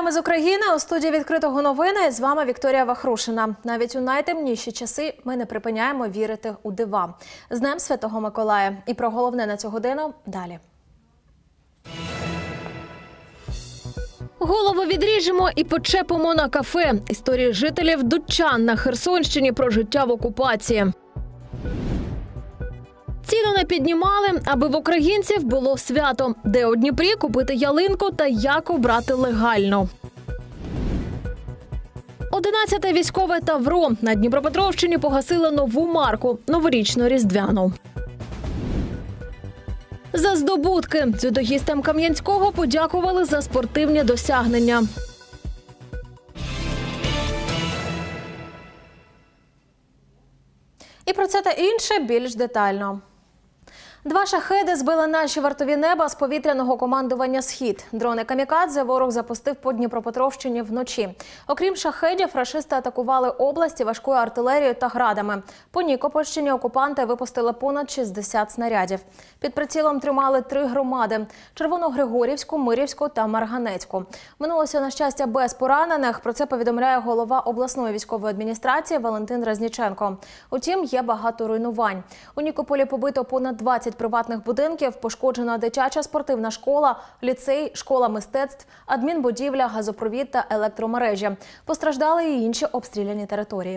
Вітаємо з України. У студії «Відкритого новини» з вами Вікторія Вахрушина. Навіть у найтемніші часи ми не припиняємо вірити у дива. З Днем Святого Миколая. І про головне на цю годину далі. Голову відріжемо і почепимо на кафе. Історії жителів Дудчан на Херсонщині про життя в окупації. Ціну не піднімали, аби в українців було свято. Де у Дніпрі купити ялинку та як обрати легально. 11-те військове Тавро. На Дніпропетровщині погасили нову марку – новорічно-різдвяну. За здобутки. Дзюдоїстам Кам'янського подякували за спортивні досягнення. І про це та інше більш детально. 2 шахеди збили наші вартові неба з повітряного командування «Схід». Дрони «Камікадзе» ворог запустив по Дніпропетровщині вночі. Окрім шахедів, рашисти атакували області важкою артилерією та градами. По Нікопольщині окупанти випустили понад 60 снарядів. Під прицілом тримали 3 громади – Червоногригорівську, Мирівську та Марганецьку. Минулося, на щастя, без поранених. Про це повідомляє голова обласної військової адміністрації Валентин Разніченко. Утім, є багато руйнувань. У Нікополі побито понад 20 приватних будинків, пошкоджена дитяча спортивна школа, ліцей, школа мистецтв, адмінбудівля, газопровід та електромережі. Постраждали і інші обстріляні території.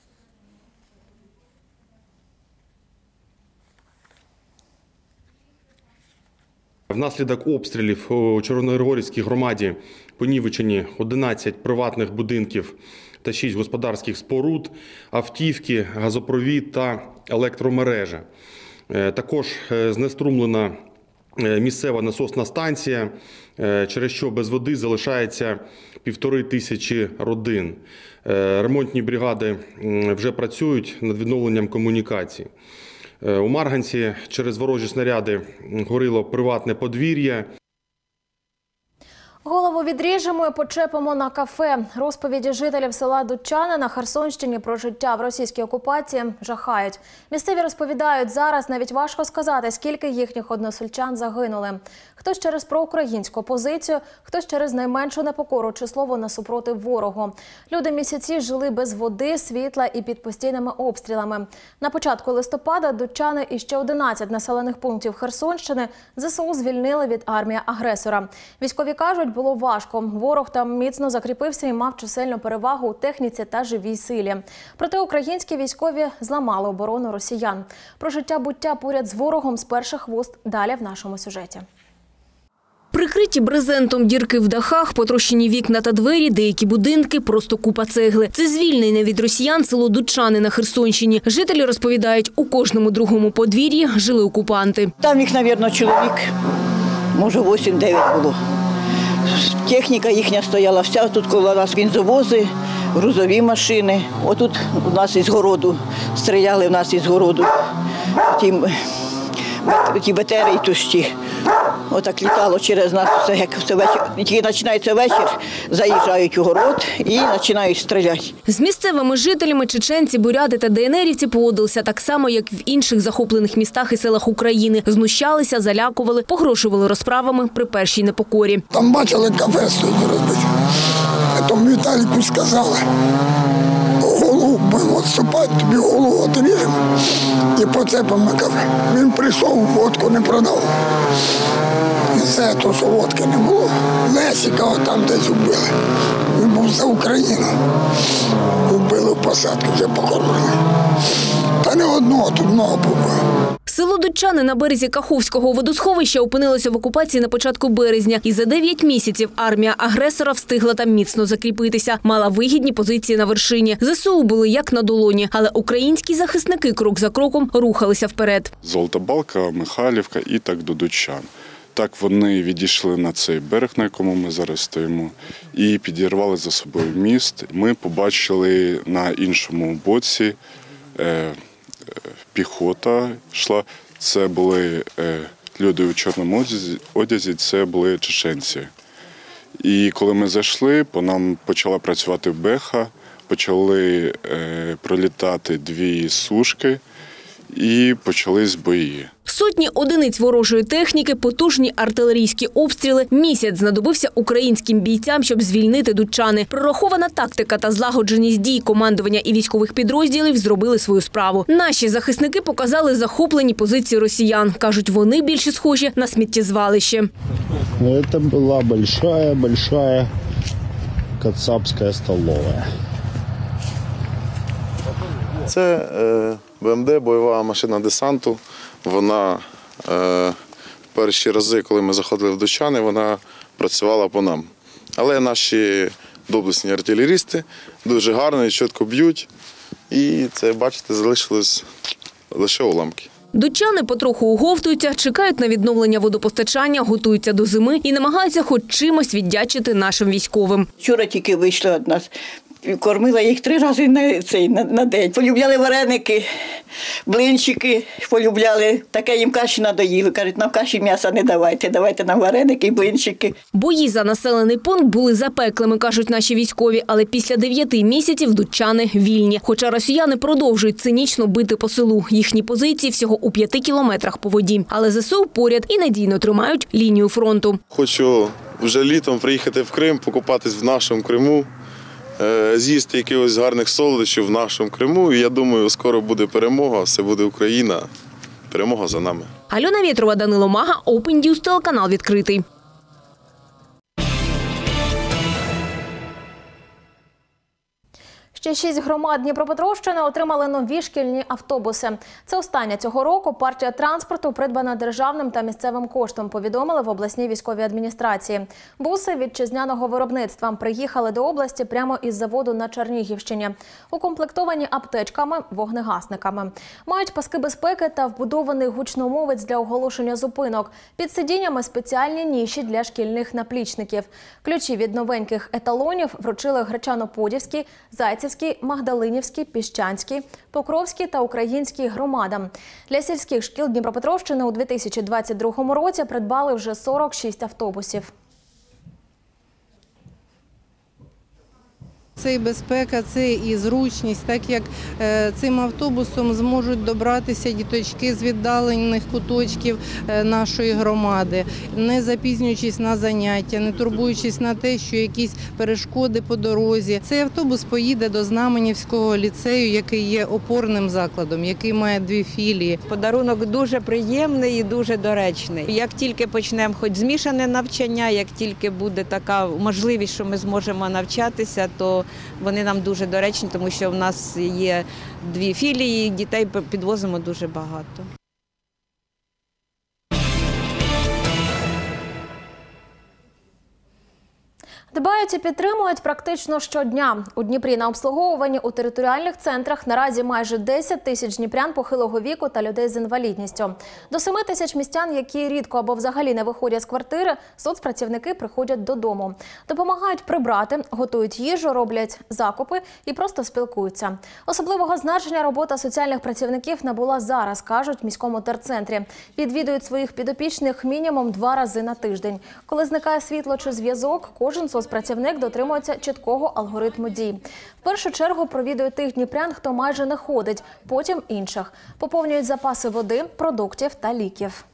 Внаслідок обстрілів у Червоногригорівській громаді понівечені 11 приватних будинків та 6 господарських споруд, автівки, газопровід та електромережа. Також знеструмлена місцева насосна станція, через що без води залишається 1500 родин. Ремонтні бригади вже працюють над відновленням комунікацій. У Марганці через ворожі снаряди горіло приватне подвір'я. Голову відріжемо і почепимо на кафе. Розповіді жителів села Дудчани на Херсонщині про життя в російській окупації жахають. Місцеві розповідають, зараз навіть важко сказати, скільки їхніх односельчан загинули. Хтось через проукраїнську позицію, хтось через найменшу непокору чи слово насупроти ворогу. Люди місяці жили без води, світла і під постійними обстрілами. На початку листопада Дудчани і ще 11 населених пунктів Херсонщини ЗСУ звільнили від армії-агресора. Військові кажуть, було важко. Ворог там міцно закріпився і мав чисельну перевагу у техніці та живій силі. Проте українські військові зламали оборону росіян. Про життя-буття поряд з ворогом з перших вуст далі в нашому сюжеті. Прикриті брезентом дірки в дахах, потрощені вікна та двері, деякі будинки – просто купа цегли. Це звільнене від росіян село Дудчани на Херсонщині. Жителі розповідають, у кожному другому подвір'ї жили окупанти. Там їх, мабуть, чоловік, може 8-9 було. Техніка їхня стояла вся, тут коло нас бензовози, грузові машини. Отут у нас із городу, стріляли в нас із городу, ті БТРи і тушті. Отак літало через нас, все, як все вечір. Тільки починається вечір, заїжджають у город і починають стріляти. З місцевими жителями чеченці, буряти та ДНРівці поводилися так само, як в інших захоплених містах і селах України. Знущалися, залякували, погрожували розправами при першій непокорі. Там бачили, кафе стоїть розбите. Тому Віталіку сказали, голову будемо відступати, тобі голову відріжемо і поцепимо на кафе. Він прийшов, водку не продав. І все, то, що водки не було. Лесіка там десь вбили. Він був за Україну. Вбили в посадку, вже покормили. Та не одного, тут много було. Село Дудчани на березі Каховського водосховища опинилося в окупації на початку березня. І за 9 місяців армія агресора встигла там міцно закріпитися. Мала вигідні позиції на вершині. ЗСУ були як на долоні. Але українські захисники крок за кроком рухалися вперед. Золота Балка, Михайлівка і так до Дудчан. Так вони відійшли на цей берег, на якому ми зараз стоїмо, і підірвали за собою міст. Ми побачили на іншому боці піхота йшла. Це були люди у чорному одязі, це були чеченці. І коли ми зайшли, по нам почала працювати беха, почали пролітати 2 сушки і почались бої. Сотні одиниць ворожої техніки, потужні артилерійські обстріли. Місяць знадобився українським бійцям, щоб звільнити Дудчани. Прорахована тактика та злагодженість дій командування і військових підрозділів зробили свою справу. Наші захисники показали захоплені позиції росіян. Кажуть, вони більше схожі на сміттєзвалище. Це була большая кацапська столова. Це БМД, бойова машина десанту. Вона в перші рази, коли ми заходили в Дудчани, вона працювала по нам. Але наші доблесні артилерісти дуже гарно і чітко б'ють. І це, бачите, залишилось лише уламки. Дудчани потроху оговтуються, чекають на відновлення водопостачання, готуються до зими і намагаються хоч чимось віддячити нашим військовим. Вчора тільки вийшли від нас. Кормила їх 3 рази на день. Полюбляли вареники, блинчики, полюбляли. Таке їм каші надоїли. Кажуть, нам каші м'яса не давайте, давайте нам вареники і блинчики. Бої за населений пункт були запеклими, кажуть наші військові, але після 9 місяців дудчани вільні. Хоча росіяни продовжують цинічно бити по селу. Їхні позиції всього у 5 кілометрах по воді. Але ЗСУ поряд і надійно тримають лінію фронту. Хочу вже літом приїхати в Крим, покупатись в нашому Криму. З'їсти якихось гарних солодощів в нашому Криму. І я думаю, скоро буде перемога, все буде Україна. Перемога за нами. Альона Вєтрова, Данило Мага, Open News, телеканал «Відкритий». Ще 6 громад Дніпропетровщини отримали нові шкільні автобуси. Це остання цього року партія транспорту, придбана державним та місцевим коштом, повідомили в обласній військовій адміністрації. Буси вітчизняного виробництва приїхали до області прямо із заводу на Чернігівщині. Укомплектовані аптечками, вогнегасниками. Мають паски безпеки та вбудований гучномовець для оголошення зупинок. Під сидіннями спеціальні ніші для шкільних наплічників. Ключі від новеньких еталонів вручили Гречано-Подільській, Зайцівській, Магдалинівській, Піщанській, Покровській та Українській громадам. Для сільських шкіл Дніпропетровщини у 2022 році придбали вже 46 автобусів. Це і безпека, це і зручність, так як цим автобусом зможуть добратися діточки з віддалених куточків нашої громади, не запізнюючись на заняття, не турбуючись на те, що якісь перешкоди по дорозі. Цей автобус поїде до Знаменівського ліцею, який є опорним закладом, який має 2 філії. Подарунок дуже приємний і дуже доречний. Як тільки почнемо хоч змішане навчання, як тільки буде така можливість, що ми зможемо навчатися, то вони нам дуже доречні, тому що в нас є 2 філії, дітей підвозимо дуже багато. Дбають і підтримують практично щодня. У Дніпрі на обслуговуванні у територіальних центрах наразі майже 10 тисяч дніпрян похилого віку та людей з інвалідністю. До 7 тисяч містян, які рідко або взагалі не виходять з квартири, соцпрацівники приходять додому. Допомагають прибрати, готують їжу, роблять закупи і просто спілкуються. Особливого значення робота соціальних працівників набула зараз, кажуть в міському терцентрі. Відвідують своїх підопічних мінімум 2 рази на тиждень. Коли зникає світло чи зв'язок, кожен соцпрацівник дотримується чіткого алгоритму дій. В першу чергу провідують тих дніпрян, хто майже не ходить, потім інших. Поповнюють запаси води, продуктів та ліків.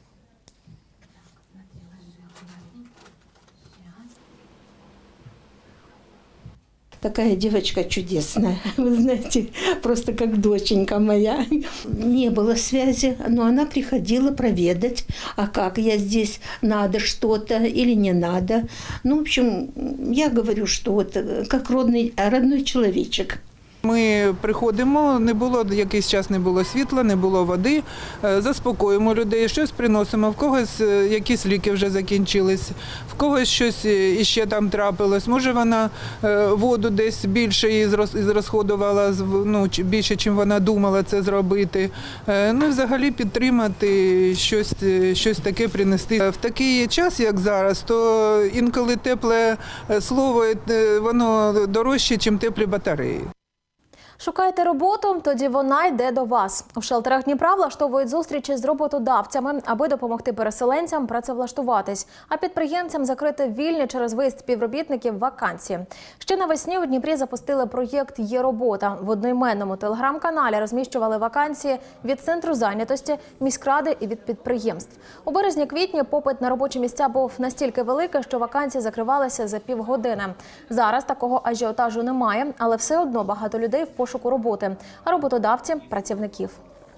Такая девочка чудесная, вы знаете, просто как доченька моя. Не было связи, но она приходила проведать, а как я здесь, надо что-то или не надо. Ну, в общем, я говорю, что вот как родной человечек. Ми приходимо, не було якийсь час, не було світла, не було води, заспокоїмо людей, щось приносимо, в когось якісь ліки вже закінчились, в когось щось іще там трапилось. Може вона воду десь більше зрозходувала, ну, більше, ніж вона думала це зробити. Ну і взагалі підтримати, щось таке принести. В такий час, як зараз, то інколи тепле слово, воно дорожче, ніж теплі батареї. Шукаєте роботу? Тоді вона йде до вас. У шелтерах Дніпра влаштовують зустрічі з роботодавцями, аби допомогти переселенцям працевлаштуватись, а підприємцям закрити вільні через виїзд співробітників вакансії. Ще навесні у Дніпрі запустили проєкт «Є робота». В одноіменному телеграм-каналі розміщували вакансії від центру зайнятості, міськради і від підприємств. У березні-квітні попит на робочі місця був настільки великий, що вакансії закривалися за півгодини. Зараз такого ажіотажу немає, але все одно багато людей в пошуку роботи, а роботодавці – працівників.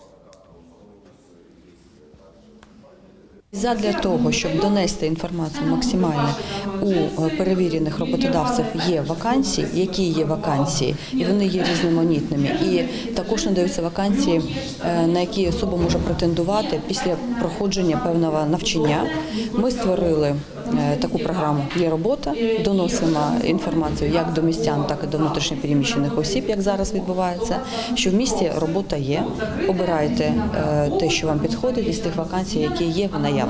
Задля того, щоб донести інформацію максимально, у перевірених роботодавців є вакансії, які є вакансії, і вони є різноманітними. І також надаються вакансії, на які особа може претендувати після проходження певного навчання. Ми створили таку програму «Є робота», доносимо інформацію як до містян, так і до внутрішньопереміщених осіб, як зараз відбувається, що в місті робота є, обирайте те, що вам підходить із тих вакансій, які є в наявності.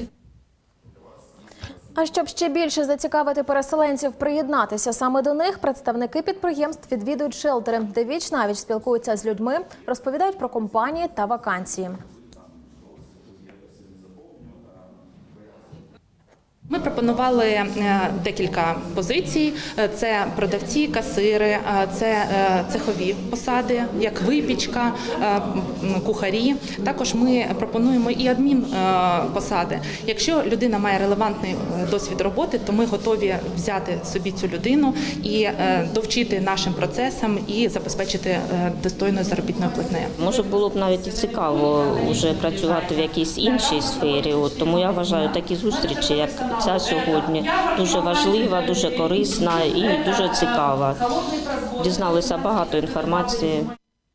А щоб ще більше зацікавити переселенців приєднатися саме до них, представники підприємств відвідують шелтери, де віч-навіч спілкуються з людьми, розповідають про компанії та вакансії. Ми пропонували декілька позицій. Це продавці, касири, це цехові посади, як випічка, кухарі. Також ми пропонуємо і адмінпосади. Якщо людина має релевантний досвід роботи, то ми готові взяти собі цю людину і довчити нашим процесам і забезпечити достойною заробітною платнею. Може, було б навіть і цікаво вже працювати в якійсь іншій сфері. Тому я вважаю такі зустрічі, як ця сьогодні, дуже важлива, дуже корисна і дуже цікава. Дізналися багато інформації.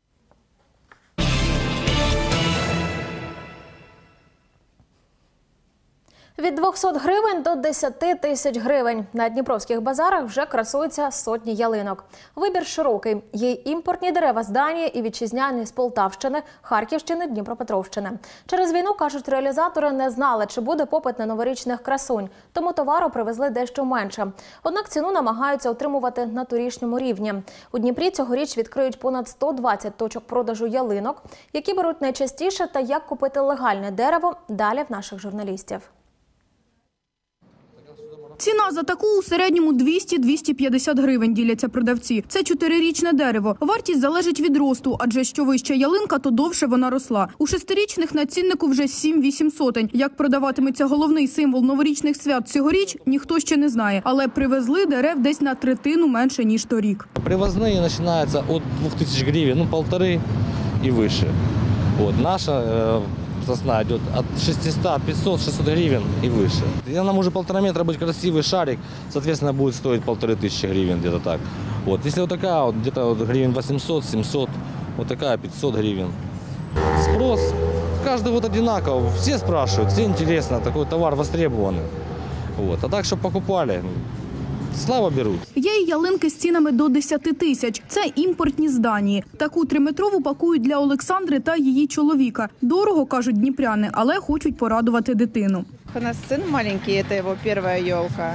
Від 200 гривень до 10 тисяч гривень. На дніпровських базарах вже красуються сотні ялинок. Вибір широкий. Є й імпортні дерева з Данії і вітчизняні з Полтавщини, Харківщини, Дніпропетровщини. Через війну, кажуть реалізатори, не знали, чи буде попит на новорічних красунь, тому товару привезли дещо менше. Однак ціну намагаються утримувати на торішньому рівні. У Дніпрі цьогоріч відкриють понад 120 точок продажу ялинок. Які беруть найчастіше та як купити легальне дерево – далі в наших журналістів. Ціна за таку у середньому 200-250 гривень, діляться продавці. Це 4-річне дерево. Вартість залежить від росту, адже що вища ялинка, то довше вона росла. У 6-річних на ціннику вже 7-8 сотень. Як продаватиметься головний символ новорічних свят цьогоріч, ніхто ще не знає. Але привезли дерев десь на третину менше, ніж торік. Привозні починаються від 2000 гривень, 1,5 і вище. Наша сосна идет от 600, 500, 600 гривен и выше. И она может 1,5 метра быть красивый шарик, соответственно, будет стоить 1500 гривен где-то так. Если вот такая, где-то гривен 800, 700, вот такая 500 гривен. Спрос каждый одинаково, все спрашивают, все интересно, такой товар востребованный. А так, чтобы покупали, слава беруть. Є і ялинки з цінами до 10 тисяч. Це імпортні з Данії. Таку 3-метрову пакують для Олександри та її чоловіка. Дорого, кажуть дніпряни, але хочуть порадувати дитину. У нас сын маленький, это его первая елка,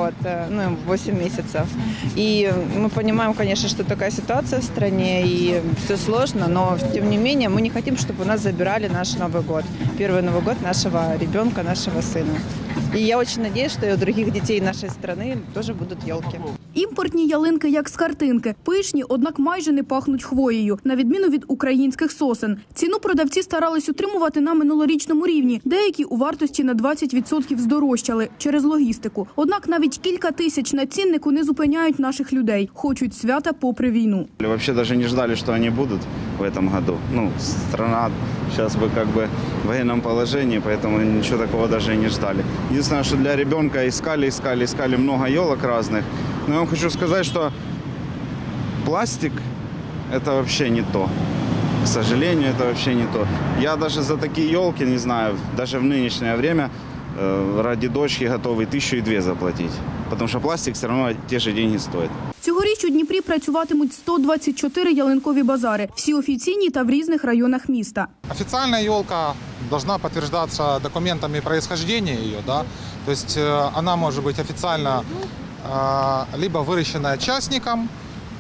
8 месяцев. И мы понимаем, конечно, что такая ситуация в стране, и все сложно, но тем не менее мы не хотим, чтобы у нас забирали наш Новый год. Первый Новый год нашего ребенка, нашего сына. И я очень надеюсь, что и у других детей нашей страны тоже будут елки. Імпортні ялинки, як з картинки. Пишні, однак майже не пахнуть хвоєю, на відміну від українських сосен. Ціну продавці старались утримувати на минулорічному рівні. Деякі у вартості на 20% здорожчали через логістику. Однак навіть кілька тисяч на ціннику не зупиняють наших людей. Хочуть свята попри війну. Вообще даже не ждали, что они будут в этом году. Страна сейчас в военном положении, поэтому ничего такого даже и не ждали. Единственное, что для ребенка искали много елок разных. Но я вам хочу сказать, что пластик – это вообще не то. К сожалению, это вообще не то. Я даже за такие елки, не знаю, даже в нынешнее время ради дочки готовый 1002 заплатить. Потому что пластик все равно те же деньги стоит. Цьогоріч у Дніпрі працюватимуть 124 ялинкові базари. Всі офіційні та в різних районах міста. Официальная елка должна подтверждаться документами происхождения ее, да? То есть она может быть официально либо выращенная частником,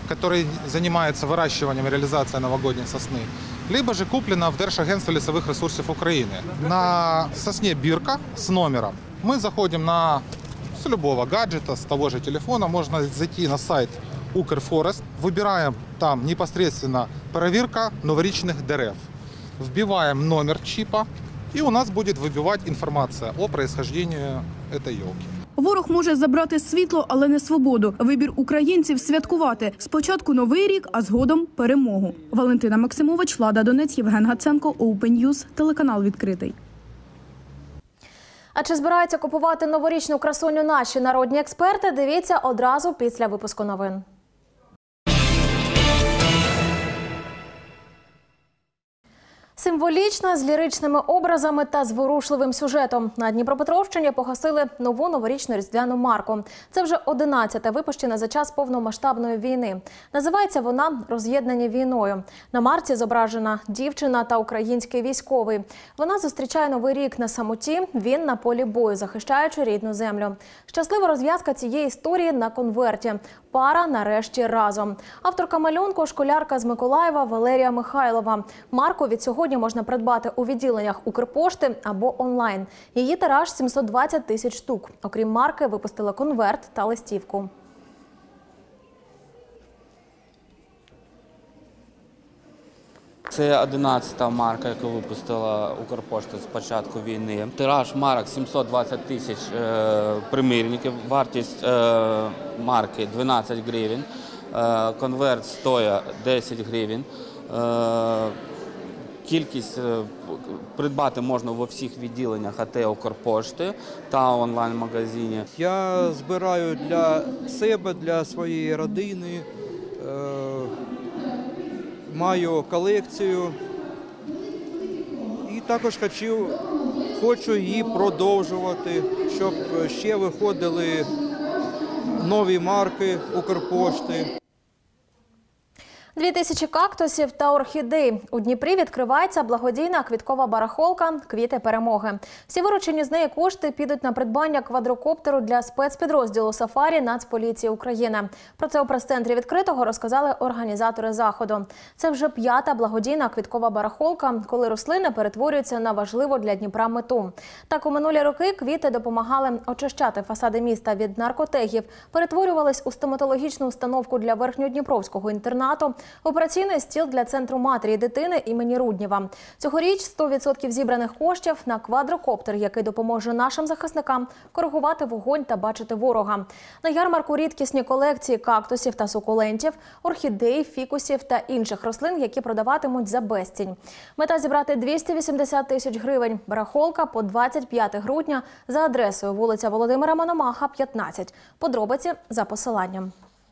который занимается выращиванием и реализацией новогодней сосны, либо же куплена в Держагентстве лесовых ресурсов Украины. На сосне бирка с номером. Мы заходим с любого гаджета, с того же телефона, можно зайти на сайт Укрфорест, выбираем там непосредственно проверка новорічних дерев. Вбиваем номер чипа, и у нас будет выбивать информация о происхождении этой елки. Ворог може забрати світло, але не свободу. Вибір українців – святкувати. Спочатку Новий рік, а згодом – перемогу. Валентина Максимович, Влада Донець, Євген Гаценко, Open News, телеканал «Відкритий». А чи збираються купувати новорічну красуню наші народні експерти? Дивіться одразу після випуску новин. Символічна, з ліричними образами та зворушливим сюжетом. На Дніпропетровщині погасили нову новорічну різдвяну марку. Це вже 11-та випущена за час повномасштабної війни. Називається вона «Роз'єднані війною». На марці зображена дівчина та український військовий. Вона зустрічає Новий рік на самоті, він на полі бою, захищаючи рідну землю. Щаслива розв'язка цієї історії на конверті. Пара нарешті разом. Авторка малюнку – школярка з Миколаєва Валерія Михайлова. Марку від сьогодні можна придбати у відділеннях Укрпошти або онлайн. Її тираж – 720 тисяч штук. Окрім марки, випустила конверт та листівку. Це 11-та марка, яку випустила Укрпошта з початку війни. Тираж марок 720 тисяч примірників, вартість марки 12 гривень, конверт стоїть 10 гривень. Кількість придбати можна во всіх відділеннях АТ Укрпошти та онлайн-магазині. Я збираю для себе, для своєї родини. Маю колекцію і також хочу її продовжувати, щоб ще виходили нові марки Укрпошти. 2000 кактусів та орхідей. У Дніпрі відкривається благодійна квіткова барахолка «Квіти перемоги». Всі виручені з неї кошти підуть на придбання квадрокоптеру для спецпідрозділу «Сафарі» Нацполіції України. Про це у прес-центрі «Відкритого» розказали організатори заходу. Це вже 5-та благодійна квіткова барахолка, коли рослини перетворюються на важливу для Дніпра мету. Так, у минулі роки квіти допомагали очищати фасади міста від наркотегів, перетворювались у стоматологічну установку для верхньодніпровського інтернату, операційний стіл для центру матері і дитини імені Руднєва. Цьогоріч 100% зібраних коштів на квадрокоптер, який допоможе нашим захисникам коригувати вогонь та бачити ворога. На ярмарку рідкісні колекції кактусів та сукулентів, орхідей, фікусів та інших рослин, які продаватимуть за безцінь. Мета – зібрати 280 тисяч гривень. Барахолка по 25 грудня за адресою вулиця Володимира Мономаха, 15. Подробиці за посиланням.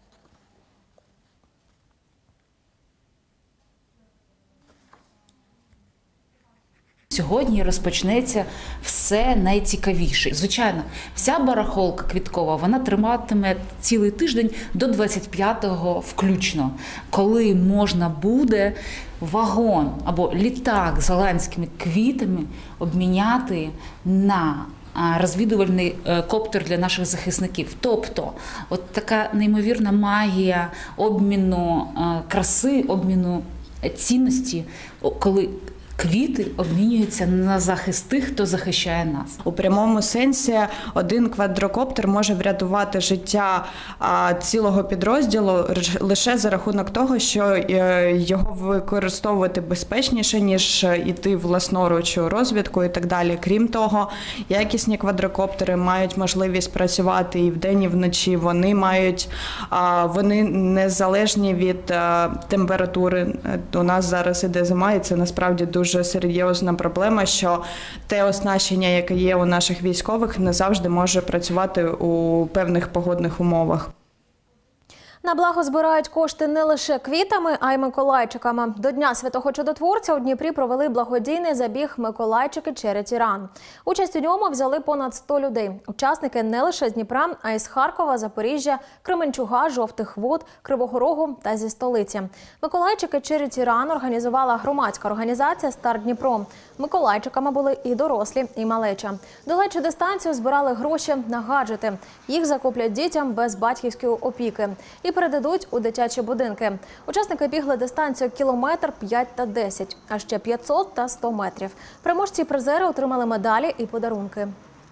Сьогодні розпочнеться все найцікавіше. Звичайно, вся барахолка квіткова, вона триматиме цілий тиждень до 25-го включно, коли можна буде вагон або літак з голландськими квітами обміняти на розвідувальний коптер для наших захисників. Тобто, от така неймовірна магія обміну краси, обміну цінності, коли квіти обмінюються на захист тих, хто захищає нас. У прямому сенсі один квадрокоптер може врятувати життя цілого підрозділу лише за рахунок того, що його використовувати безпечніше, ніж іти власноруч у розвідку і так далі. Крім того, якісні квадрокоптери мають можливість працювати і вдень, і вночі. Вони незалежні від температури. У нас зараз іде зима, і це насправді дуже серйозна проблема, що те оснащення, яке є у наших військових, не завжди може працювати у певних погодних умовах. На благо збирають кошти не лише квітами, а й миколайчиками. До Дня Святого Чудотворця у Дніпрі провели благодійний забіг «Миколайчики Charity Run». Участь у ньому взяли понад 100 людей. Учасники не лише з Дніпра, а й з Харкова, Запоріжжя, Кременчуга, Жовтих Вод, Кривого Рогу та зі столиці. «Миколайчики Charity Run» організувала громадська організація «Старт Дніпро». Миколайчиками були і дорослі, і малеча. Долаючи дистанцію, збирали гроші на гаджети. Їх закуплять дітям без батьківської опіки. І передадуть у дитячі будинки. Учасники бігли дистанцію кілометр, 5 та 10, а ще 500 та 100 метрів. Переможці і призери отримали медалі і подарунки.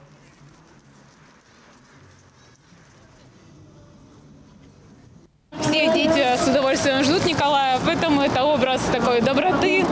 Все дети с удовольствием ждут Николая, поэтому это образ такой доброты,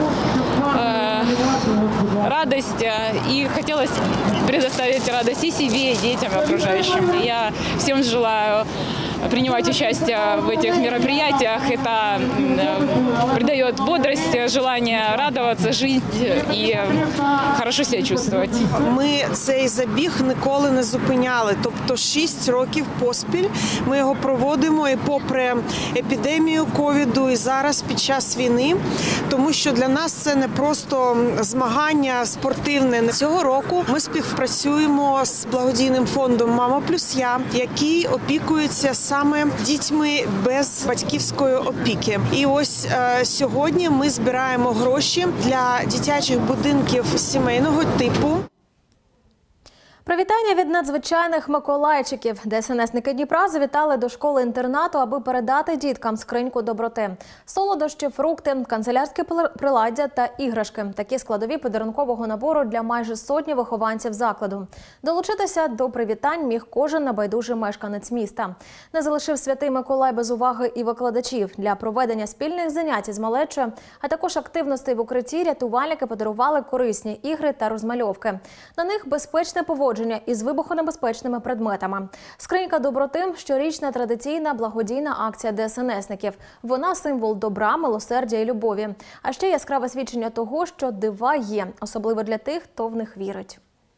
радость. И хотелось предоставить радость и себе, и детям, и окружающим. Я всем желаю принимать участие в этих мероприятиях. Это придает бодрость, желание радоваться, жить и хорошо себе чувствовать. Ми цей забіг ніколи не зупиняли. Тобто 6 років поспіль ми його проводимо і попри епідемію ковіду, і зараз під час війни. Тому що для нас це не просто змагання спортивне. Цього року ми співпрацюємо з благодійним фондом «Мама плюс я», який опікується саме дітьми без батьківської опіки. І ось сьогодні ми збираємо гроші для дитячих будинків сімейного типу. Привітання від надзвичайних миколайчиків. ДСНСники Дніпра завітали до школи-інтернату, аби передати діткам скриньку доброти. Солодощі, фрукти, канцелярське приладдя та іграшки – такі складові подарункового набору для майже сотні вихованців закладу. Долучитися до привітань міг кожен небайдужий мешканець міста. Не залишив Святий Миколай без уваги і викладачів. Для проведення спільних занять із малечою, а також активностей в укритті, рятувальники подарували корисні ігри та розмальовки. На них безпечне поводження із вибухонебезпечними предметами. Скринька доброти – щорічна традиційна благодійна акція ДСНСників. Вона – символ добра, милосердя і любові. А ще яскраве свідчення того, що дива є, особливо для тих, хто в них вірить.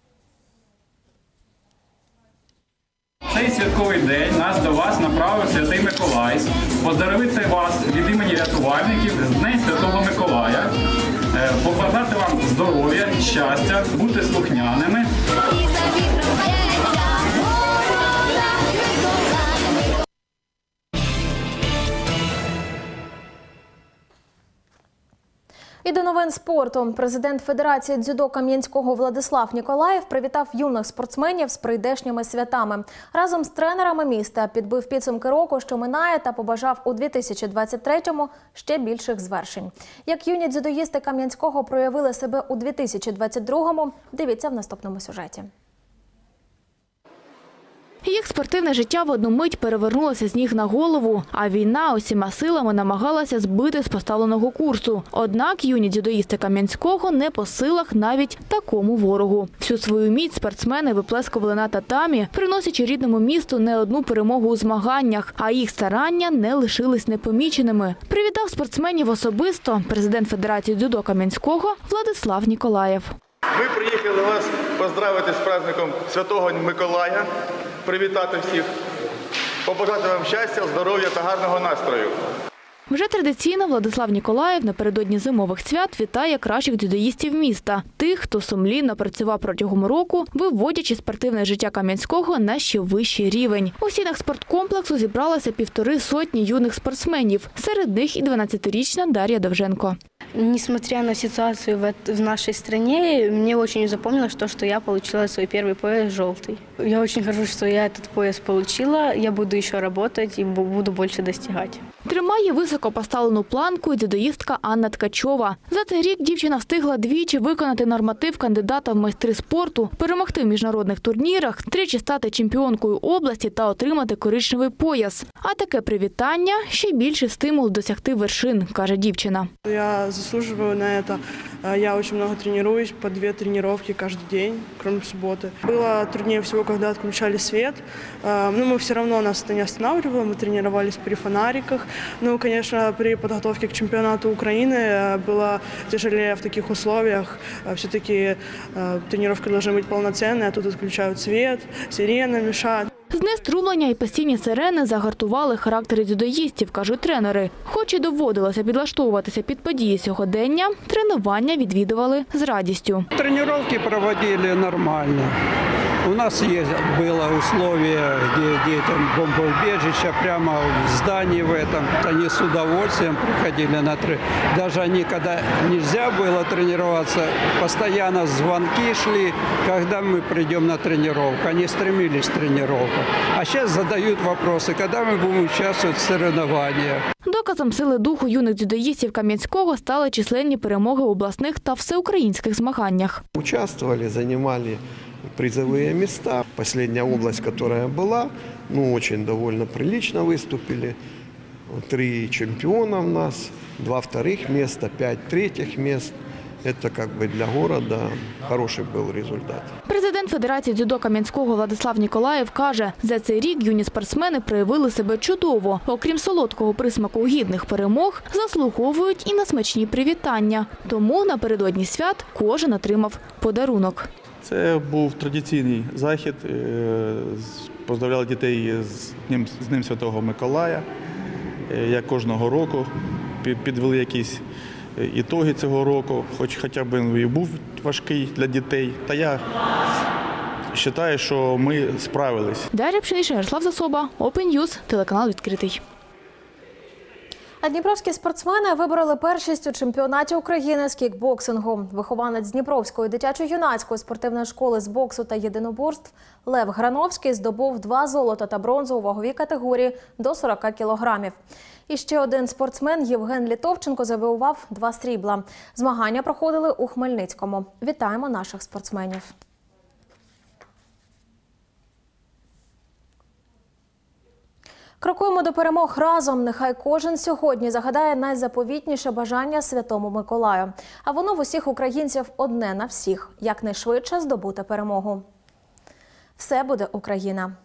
Цей святковий день нас до вас направив Святий Миколай. Поздоровити вас від імені рятувальників з Днем Святого Миколая. Побажати вам здоров'я, щастя, бути слухняними. І до новин спорту. Президент Федерації дзюдо Кам'янського Владислав Ніколаєв привітав юних спортсменів з прийдешніми святами. Разом з тренерами міста підбив підсумки року, що минає, та побажав у 2023-му ще більших звершень. Як юні дзюдоїсти Кам'янського проявили себе у 2022-му, дивіться в наступному сюжеті. Їх спортивне життя в одну мить перевернулося з ніг на голову, а війна усіма силами намагалася збити з поставленого курсу. Однак юні дзюдоїсти Кам'янського не по силах навіть такому ворогу. Всю свою міць спортсмени виплескували на татамі, приносячи рідному місту не одну перемогу у змаганнях, а їх старання не лишились непоміченими. Привітав спортсменів особисто президент Федерації дзюдо Кам'янського Владислав Ніколаєв. Ми приїхали вас поздравити з праздником Святого Миколая, привітати всіх, побажати вам щастя, здоров'я та гарного настрою. Вже традиційно Владислав Ніколаєв напередодні зимових свят вітає кращих дзюдоїстів міста. Тих, хто сумлінно працював протягом року, виводячи спортивне життя Кам'янського на ще вищий рівень. У стінах спорткомплексу зібралося 150 юних спортсменів. Серед них і 12-річна Дар'я Довженко. Несмотря на ситуацию в нашей стране, мне очень запомнилось то, что я получила свой первый пояс желтый. Я очень горжусь, что я этот пояс получила. Я буду еще работать и буду больше достигать. Тримає високо поставлену планку дзюдоїстка Анна Ткачова. За цей рік дівчина встигла двічі виконати норматив кандидата в майстри спорту, перемогти в міжнародних турнірах, тричі стати чемпіонкою області та отримати коричневий пояс. А таке привітання – ще більший стимул досягти вершин, каже дівчина. Я заслуживаю на это. Я очень много тренируюсь, по 2 тренировки каждый день, кроме субботы. Было труднее всего, когда отключали свет. Но мы все равно нас это не останавливало, мы тренировались при фонариках. Ну, конечно, при подготовке к чемпионату Украины было тяжелее в таких условиях. Все-таки тренировки должны быть полноценные, а тут отключают свет, сирена мешает. Знеструмлення і постійні сирени загартували характери дзюдоїстів, кажуть тренери. Хоч і доводилося підлаштовуватися під події сьогодення, тренування відвідували з радістю. Тренування проводили нормально. У нас было условие, где детям бомбоубежище, прямо в здании в этом. Они с удовольствием приходили на тренировки. Даже они, когда нельзя было тренироваться, постоянно звонки шли, когда мы придем на тренировку. Они стремились к тренировкам. А сейчас задают вопросы, когда мы будем участвовать в соревнованиях. Доказом сили духу юних дзюдоїстів Кам'янського стали численні перемоги в обласних та всеукраїнських змаганнях. Участвовали, занимали призовые места. Последняя область, которая была, очень довольно прилично выступили. 3 чемпиона у нас, 2 вторых места, 5 третьих мест. Это для города хороший был результат. Президент Федерації дзюдо Кам'янського Владислав Ніколаєв каже, за цей рік юні спортсмени проявили себе чудово. Окрім солодкого присмаку гідних перемог, заслуговують і на смачні привітання. Тому напередодні свят кожен отримав подарунок. Це був традиційний захід. Поздравляли дітей з Днем Святого Миколая. Як кожного року підвели якісь ітоги цього року, хоч хоча б він і був важкий для дітей. Та я вважаю, що ми справились. Дар'я Пшенична, Ярослав Засоба, Open News, телеканал «Відкритий». А дніпровські спортсмени вибороли першість у чемпіонаті України з кікбоксингу. Вихованець Дніпровської дитячо-юнацької спортивної школи з боксу та єдиноборств Лев Грановський здобув 2 золота та бронзу у ваговій категорії до 40 кілограмів. І ще один спортсмен Євген Літовченко завоював 2 срібла. Змагання проходили у Хмельницькому. Вітаємо наших спортсменів. Крокуємо до перемог разом. Нехай кожен сьогодні загадає найзаповітніше бажання Святому Миколаю. А воно в усіх українців одне на всіх – якнайшвидше здобути перемогу. Все буде Україна!